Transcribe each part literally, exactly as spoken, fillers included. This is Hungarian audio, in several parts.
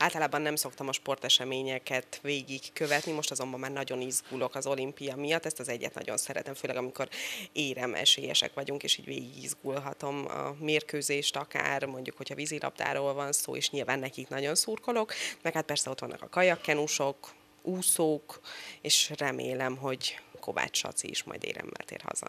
Általában nem szoktam a sporteseményeket végigkövetni, most azonban már nagyon izgulok az olimpia miatt, ezt az egyet nagyon szeretem, főleg amikor érem esélyesek vagyunk, és így végig izgulhatom a mérkőzést akár, mondjuk, hogyha vízilabdáról van szó, és nyilván nekik nagyon szurkolok, meg hát persze ott vannak a kajakkenusok, úszók, és remélem, hogy Kovács Saci is majd éremmel tér haza.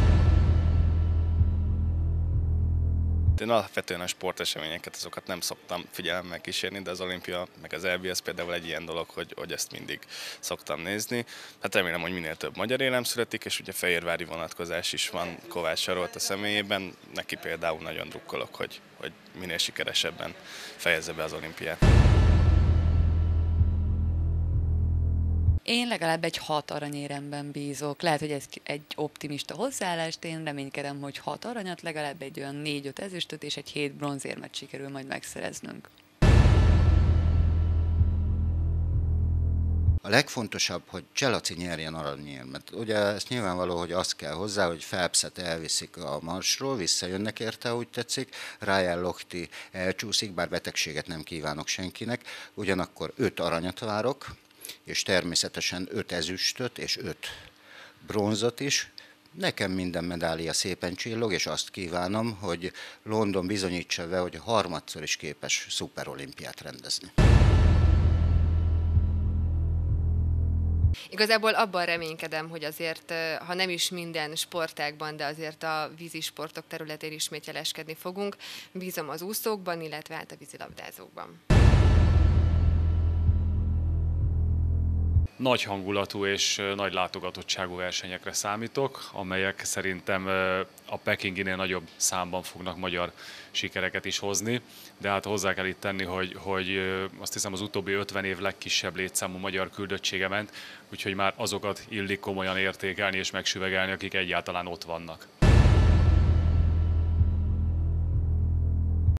Én alapvetően a sporteseményeket, azokat nem szoktam figyelemmel kísérni, de az olimpia, meg az é bé es például egy ilyen dolog, hogy, hogy ezt mindig szoktam nézni. Hát remélem, hogy minél több magyar élem születik, és ugye fehérvári vonatkozás is van Kovács Sarolt a személyében. Neki például nagyon drukkolok, hogy, hogy minél sikeresebben fejezze be az olimpiát. Én legalább egy hat aranyéremben bízok. Lehet, hogy ez egy optimista hozzáállás, én reménykedem, hogy hat aranyat, legalább egy olyan négy-öt ezüstöt és egy hét bronzérmet sikerül majd megszereznünk. A legfontosabb, hogy Cselaci nyerjen aranyérmet. Ugye ez nyilvánvaló, hogy az kell hozzá, hogy Phelpset elviszik a marsról, visszajönnek érte, úgy tetszik, Ryan Lochte elcsúszik, bár betegséget nem kívánok senkinek, ugyanakkor öt aranyat várok, és természetesen öt ezüstöt és öt bronzot is. Nekem minden medália szépen csillog, és azt kívánom, hogy London bizonyítsa be, hogy harmadszor is képes szuperolimpiát rendezni. Igazából abban reménykedem, hogy azért, ha nem is minden sportágban, de azért a vízisportok területén ismét jeleskedni fogunk. Bízom az úszókban, illetve hát a vízilabdázókban. Nagy hangulatú és nagy látogatottságú versenyekre számítok, amelyek szerintem a pekinginél nagyobb számban fognak magyar sikereket is hozni, de hát hozzá kell itt tenni, hogy, hogy azt hiszem az utóbbi ötven év legkisebb létszámú magyar küldöttsége ment, úgyhogy már azokat illik komolyan értékelni és megsüvegelni, akik egyáltalán ott vannak.